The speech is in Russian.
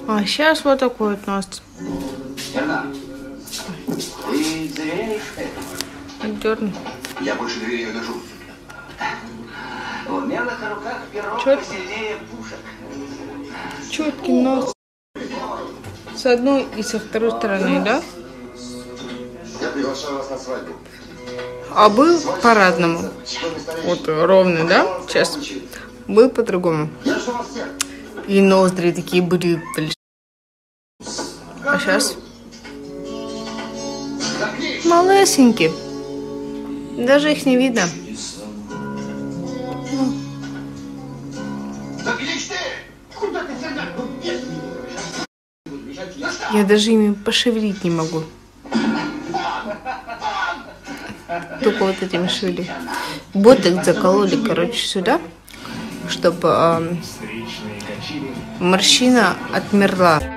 А сейчас вот такой вот нос. Дерну. Я больше доверия не дожу. В умелых руках перо посильнее пушек. Четкий нос. С одной и со второй стороны, да? Я приглашаю вас на свадьбу. А был по-разному. Вот ровно, да? Сейчас. Был по-другому. И ноздри такие были. А сейчас? Малесенькие. Даже их не видно. Я даже ими пошевелить не могу. Только вот этими шевели. Ботокс закололи, короче, сюда, чтобы морщина отмерла.